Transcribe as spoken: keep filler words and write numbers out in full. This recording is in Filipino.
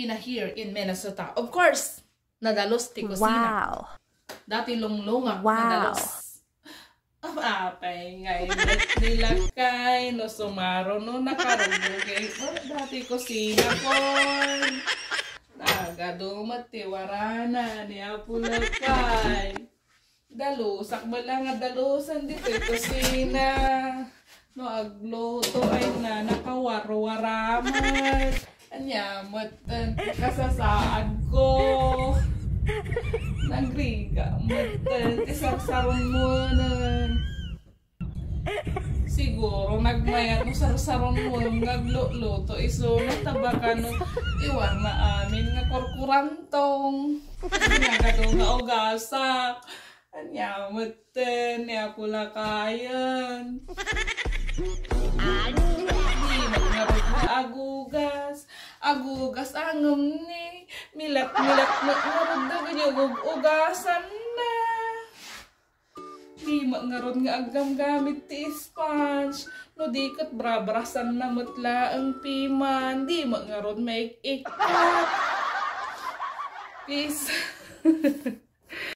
kusina here in Minnesota. Of course, nadalos ti kusina. Wow. Dati lunglunga, Wow. nadalos. Ang apay ngayon, nilakay, no sumaro, no nakarugugay. Oh, dati kusina ko. Nagadumat ti warana, niya pulakay. Dalusak ba lang nga dalusan dito yung kusina. No, agluto ay na nakawaro-waramat. Anyamot, kasasaad ko. Nagriga, matan, isang-sarong mo nun. Siguro, nagmayat mo sarong-sarong mo, nagluto, iso, natabakan no, iwan na amin nga korkurantong. Nagado nga ugasak. Anyamatan, niya pula kayan. Di magnarot na agugas. Agugas angam ni. Milap-milap na narod na ganyan ugasan na. Di magnarot nga agam gamit ti sponge. No di kat brabrasan na mutla ang piman. Di magnarot make ikat. Peace.